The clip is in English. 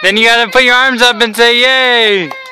Then you gotta put your arms up and say yay.